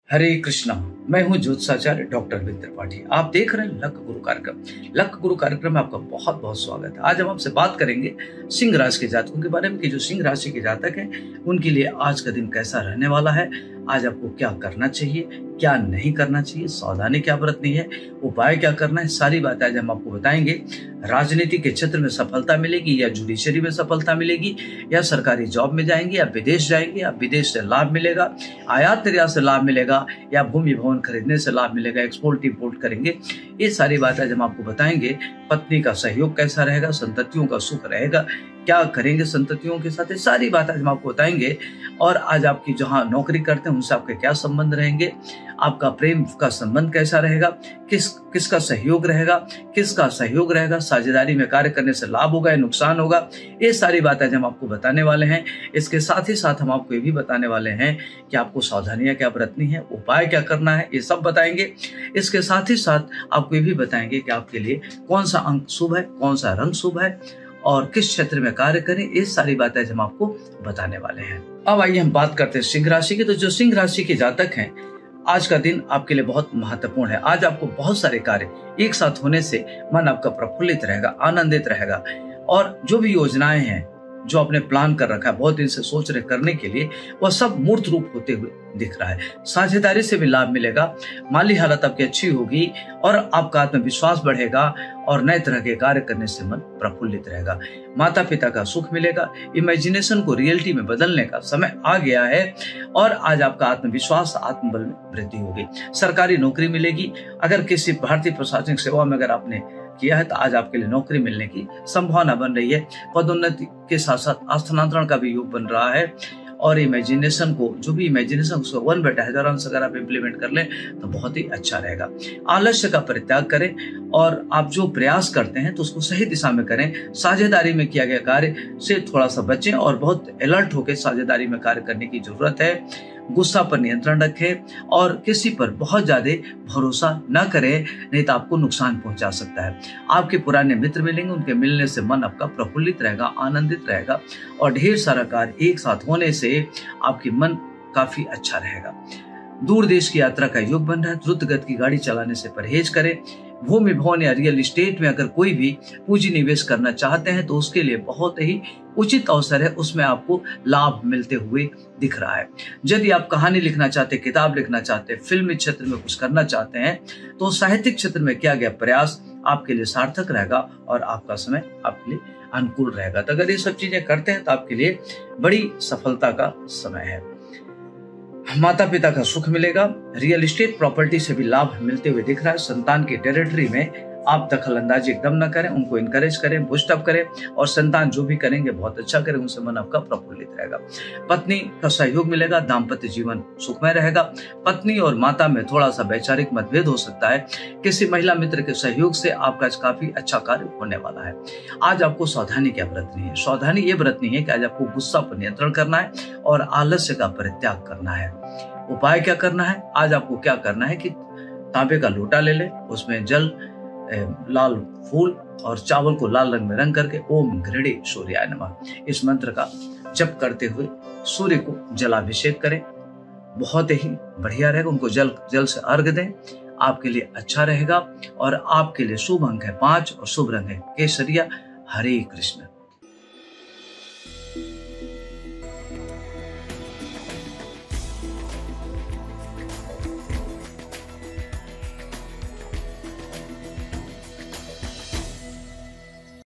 हरे कृष्णा। मैं हूं ज्योतिषाचार्य डॉक्टर विपिन त्रिपाठी। आप देख रहे हैं लक गुरु कार्यक्रम। लक गुरु कार्यक्रम में आपका बहुत बहुत स्वागत है। आज हम आपसे बात करेंगे सिंह राशि के जातकों के बारे में कि जो सिंह राशि के जातक हैं उनके लिए आज का दिन कैसा रहने वाला है, आज आपको क्या करना चाहिए, क्या नहीं करना चाहिए, सावधानी क्या बरतनी है, उपाय क्या करना है, सारी बातें आज हम आपको बताएंगे। राजनीति के क्षेत्र में सफलता मिलेगी या जुडिशरी में सफलता मिलेगी, या सरकारी जॉब में जाएंगे, या विदेश जाएंगे, या विदेश से लाभ मिलेगा, आयात निर्यात से लाभ मिलेगा, या भूमि भवन खरीदने से लाभ मिलेगा, एक्सपोर्ट इंपोर्ट करेंगे। ये सारी बातें आज हम आपको बताएंगे। पत्नी का सहयोग कैसा रहेगा, संततियों का सुख रहेगा, क्या करेंगे संततियों के साथ, ये सारी बातें आज हम आपको बताएंगे। और आज आपकी जहां नौकरी करते हैं उनसे आपके क्या संबंध रहेंगे, आपका प्रेम का संबंध कैसा रहेगा, किसका सहयोग रहेगा, किसका सहयोग रहेगा, साझेदारी में कार्य करने से लाभ होगा या नुकसान होगा, ये सारी बातें आज हम आपको बताने वाले हैं। इसके साथ ही साथ हम आपको ये भी बताने वाले हैं कि आपको सावधानियां क्या बरतनी है, उपाय क्या करना है, ये सब बताएंगे। इसके साथ ही साथ आपको ये भी बताएंगे कि आपके लिए कौन सा अंक शुभ है, कौन सा रंग शुभ है और किस क्षेत्र में कार्य करें, ये सारी बातें हम आपको बताने वाले हैं। अब आइए हम बात करते हैं सिंह राशि की। तो जो सिंह राशि के जातक हैं, आज का दिन आपके लिए बहुत महत्वपूर्ण है। आज आपको बहुत सारे कार्य एक साथ होने से मन आपका प्रफुल्लित रहेगा, आनंदित रहेगा, और जो भी योजनाएं हैं जो आपने प्लान कर रखा है, बहुत दिन से सोच रहे करने के लिए, वह सब मूर्त रूप होते हुए दिख रहा है। साझेदारी से भी लाभ मिलेगा, माली हालत आपकी अच्छी होगी और आपका आत्मविश्वास बढ़ेगा और नए तरह के कार्य करने से मन प्रफुल्लित रहेगा। माता पिता का सुख मिलेगा, इमेजिनेशन को रियलिटी में बदलने का समय आ गया है और आज आपका आत्मविश्वास, आत्मबल में वृद्धि होगी। सरकारी नौकरी मिलेगी। अगर किसी भारतीय प्रशासनिक सेवा में अगर आपने किया है तो आज आपके लिए नौकरी मिलने की संभावना बन रही है। पदोन्नति के साथ साथ स्थानांतरण का भी योग बन रहा है और इमेजिनेशन को, जो भी इमेजिनेशन उसको 1/1000 अंश अगर आप इम्प्लीमेंट कर लें तो बहुत ही अच्छा रहेगा। आलस्य का परित्याग करें और आप जो प्रयास करते हैं तो उसको सही दिशा में करें। साझेदारी में किया गया कार्य से थोड़ा सा बचें और बहुत अलर्ट होकर साझेदारी में कार्य करने की जरूरत है। गुस्सा पर नियंत्रण रखें और किसी पर बहुत ज्यादा भरोसा न करें, नहीं तो आपको नुकसान पहुंचा सकता है। आपके पुराने मित्र मिलेंगे, उनके मिलने से मन आपका प्रफुल्लित रहेगा, आनंदित रहेगा और ढेर सारा कार्य एक साथ होने से आपकी मन काफी अच्छा रहेगा। दूर देश की यात्रा का योग बन रहा है। द्रुत गति की गाड़ी चलाने से परहेज करें। भूमि भवन या रियल एस्टेट में अगर कोई भी पूंजी निवेश करना चाहते हैं तो उसके लिए बहुत ही उचित अवसर है, उसमें आपको लाभ मिलते हुए दिख रहा है। यदि आप कहानी लिखना चाहते हैं, किताब लिखना चाहते हैं, फिल्मी क्षेत्र में कुछ करना चाहते हैं तो साहित्यिक क्षेत्र में किया गया प्रयास आपके लिए सार्थक रहेगा और आपका समय आपके लिए अनुकूल रहेगा। तो अगर ये सब चीजें करते हैं तो आपके लिए बड़ी सफलता का समय है। माता पिता का सुख मिलेगा। रियल एस्टेट प्रॉपर्टी से भी लाभ मिलते हुए दिख रहा है। संतान की टेरिटरी में आप दखल अंदाजी एकदम न करें, उनको इनकरेज करें, बूस्ट अप करें और संतान जो भी करेंगे बहुत अच्छा करें, उनसे मन आपका प्रफुल्लित रहेगा। पत्नी का सहयोग मिलेगा, दाम्पत्य जीवन सुखमय रहेगा। पत्नी और माता में थोड़ा सा वैचारिक मतभेद हो सकता है, किसी महिला मित्र के सहयोग से आपका काफी अच्छा कार्य होने वाला है। आज आपको सावधानी क्या बरतनी है? सावधानी ये बरतनी है कि आज आपको गुस्सा पर नियंत्रण करना है और आलस्य का परित्याग करना है। उपाय क्या करना है? आज आपको क्या करना है कि तांबे का लोटा ले लें, उसमें जल, लाल फूल और चावल को लाल रंग में रंग करके ओम घृणे सूर्याय नमः इस मंत्र का जप करते हुए सूर्य को जलाभिषेक करें। बहुत ही बढ़िया रहेगा। उनको जल से अर्घ दें, आपके लिए अच्छा रहेगा। और आपके लिए शुभ अंक है 5 और शुभ रंग है केसरिया। हरे कृष्ण।